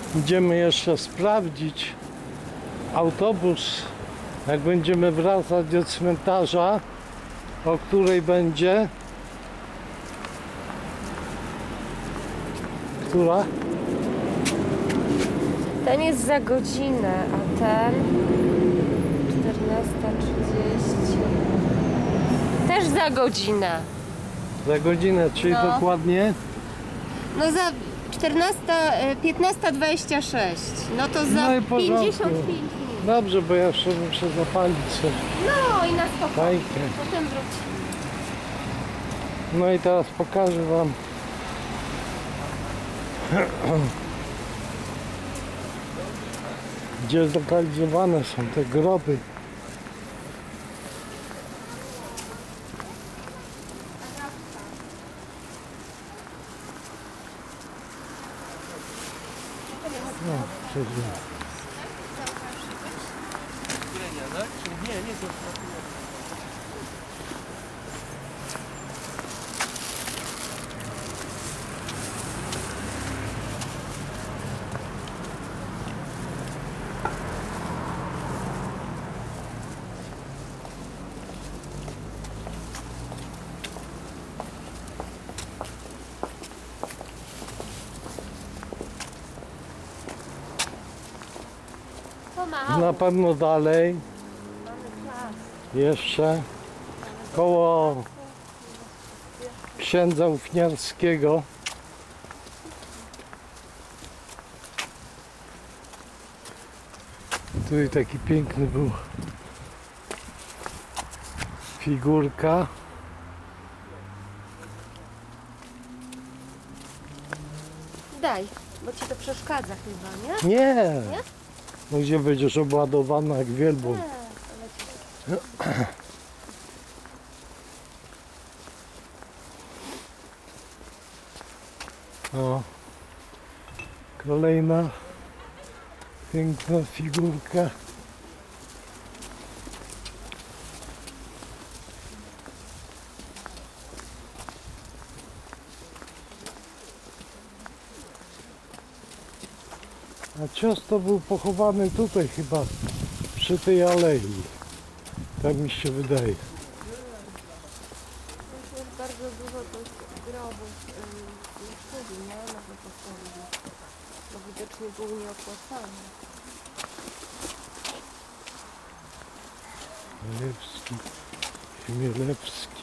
Idziemy jeszcze sprawdzić autobus, jak będziemy wracać do cmentarza, o której będzie. Która? Ten jest za godzinę, a ten 14:30. Też za godzinę. Za godzinę, czyli No. dokładnie? No za 15:26. No to za No i w porządku. 55 minut. Dobrze, bo ja jeszcze muszę zapalić sobie No i na spokojnie. fajkę. Potem wrócimy. No i teraz pokażę wam gdzie zlokalizowane są te groby. No, przejdźmy. Na pewno dalej, jeszcze koło księdza Ufniarskiego. Tutaj taki piękny był figurka. Daj, bo ci to przeszkadza chyba, nie? Nie! Nie? No gdzie będziesz obładowana jak wielbłąd. O, kolejna piękna figurka. A ciasto był pochowany tutaj chyba, przy tej alei. Tak mi się wydaje. Jest bardzo dużo tych grobów na szkół, nie? Nowe postawione. Bo widocznie był nieopłacalny. Chmielewski, Chmielewski.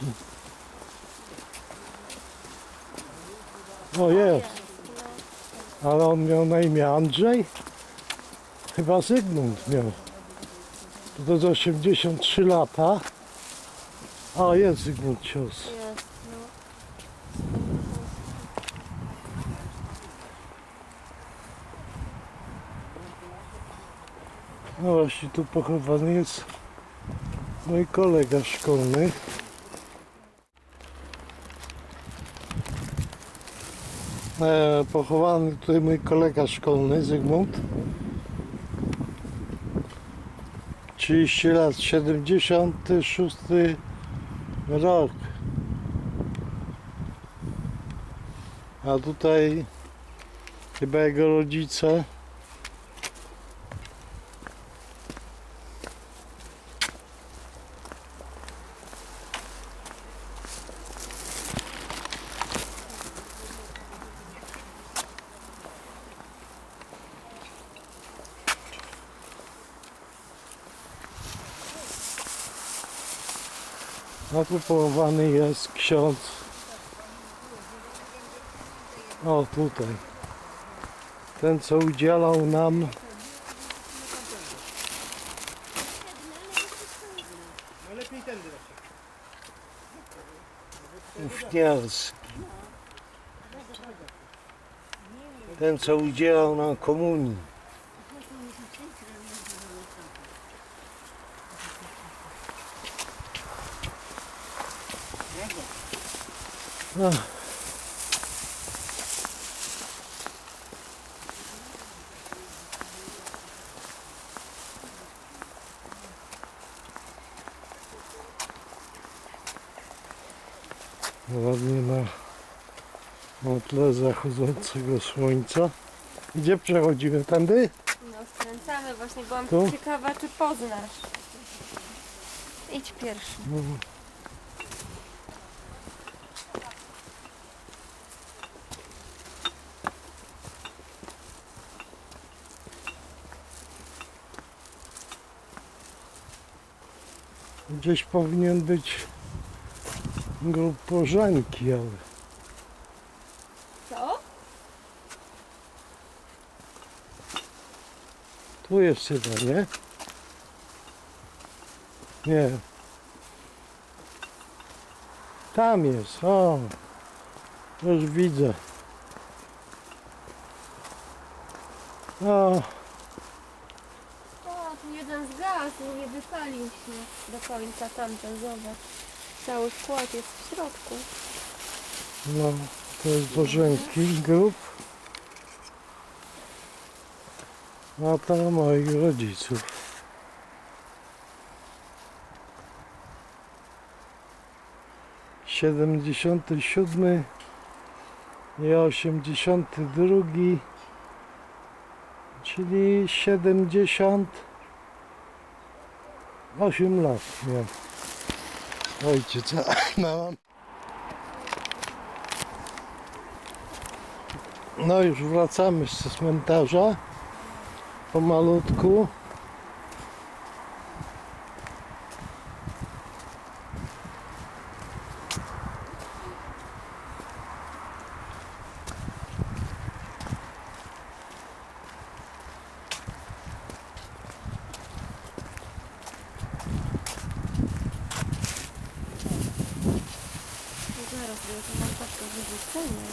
O, jest. Ale on miał na imię Andrzej? Chyba Zygmunt miał. To jest 83 lata. A, jest Zygmunt Cios. Jest, no. No właśnie, tu pochowany jest mój kolega szkolny. Pochowany tutaj mój kolega szkolny, Zygmunt. 30 lat, 76 rok. A tutaj chyba jego rodzice. A tu pochowany jest ksiądz. O, tutaj. Ten, co udzielał nam Ufniarski. Ten, co udzielał nam komunii. No. Ładnie na tle zachodzącego słońca. Gdzie przechodzimy? Tędy? No skręcamy, właśnie byłam Tu? ciekawa, czy poznasz. Idź pierwszy. Gdzieś powinien być grób Bożenki, ale Co? tu jest chyba, nie? Nie. Tam jest, o. Już widzę. O, O, tu jeden zgasł, nie wypalił się do końca tamten, zobacz. Cały skład jest w środku. no, to jest Bożenki grób. A to moich rodziców. Siedemdziesiąty siódmy i 82, czyli 78 lat miał ojciec. No, no już wracamy z cmentarza pomalutku. Zaraz, bo ja to mam tak do wyrzucenia.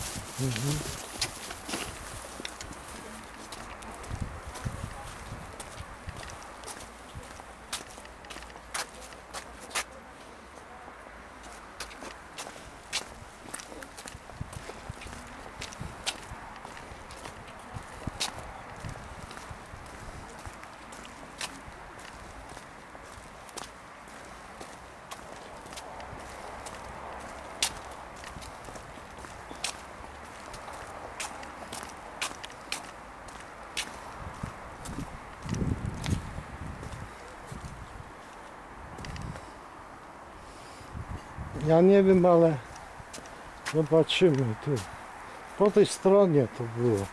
Ja nie wiem, ale zobaczymy tu. Po tej stronie to było.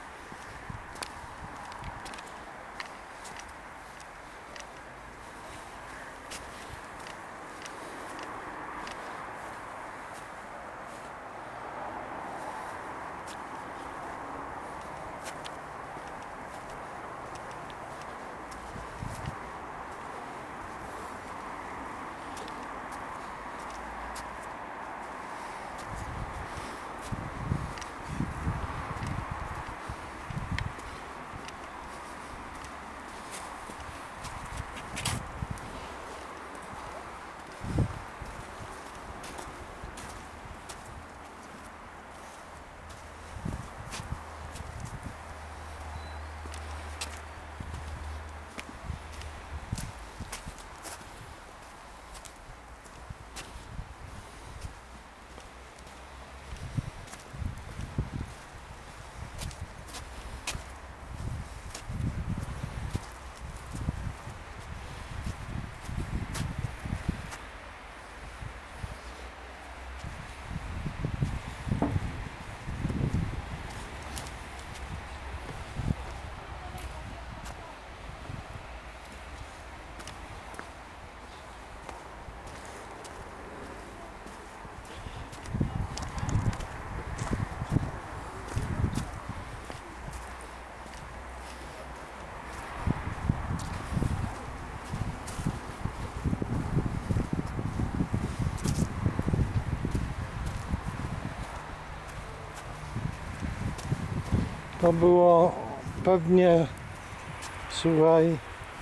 To było pewnie, słuchaj,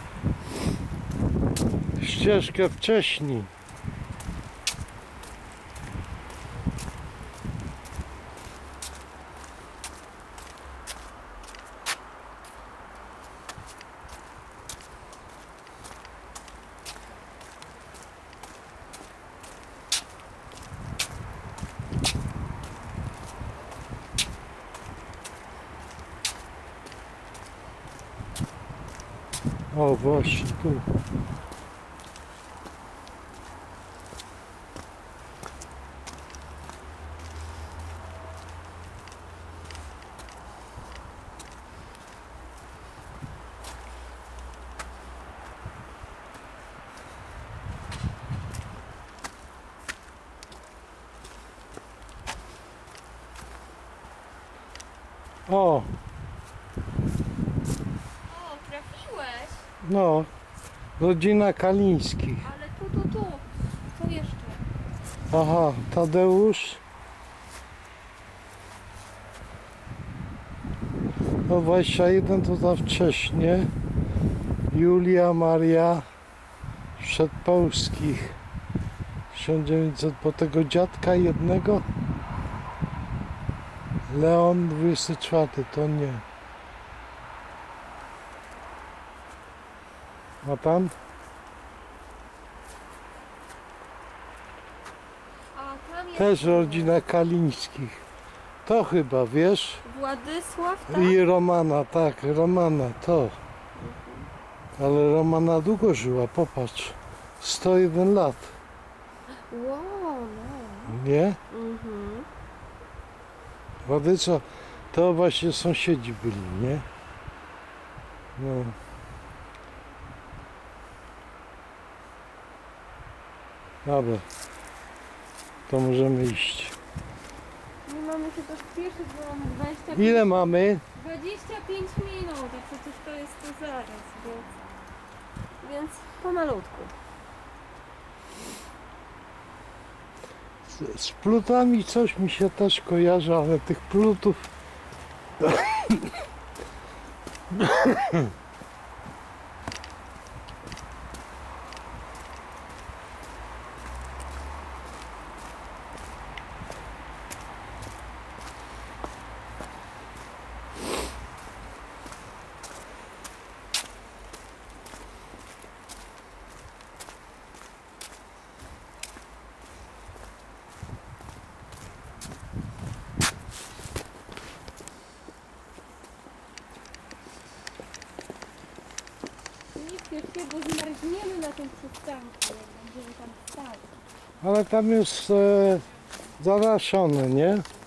ścieżkę wcześniej. O, właśnie tu. O, O, trafiłeś! no, rodzina Kalińskich. Ale tu. Co jeszcze? Aha, Tadeusz. No 21 to za wcześnie. Julia Maria Przedpolskich. 1900 po tego dziadka jednego. Leon 24 to nie. A tam? A tam jest Też rodzina Kalińskich. To chyba, wiesz? Władysław, tak? I Romana, tak, Romana, to. Ale Romana długo żyła, popatrz. 101 lat, Wow, no. nie? Mhm. Władysław, to właśnie sąsiedzi byli, nie? No. Dobra. To możemy iść. Nie mamy się to spieszyć, bo mamy 25, Ile mamy? 25 minut, a przecież to jest to zaraz, więc pomalutku. Z plutami coś mi się też kojarzy, ale tych plutów... Nie spiesz się, bo zmarzniemy na tym przystanku, jak będziemy tam stali. Ale tam jest zaraszone, nie?